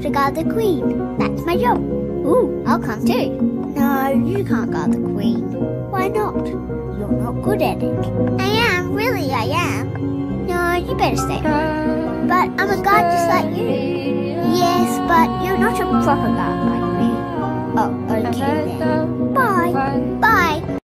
to guard the queen. That's my job. Ooh, I'll come too. No, you can't guard the queen. Why not? You're not good at it. I am, really I am. No, you better stay home. But I'm a guard just like you. Yes, but you're not a proper guard like me. Oh, okay then. Bye. Bye.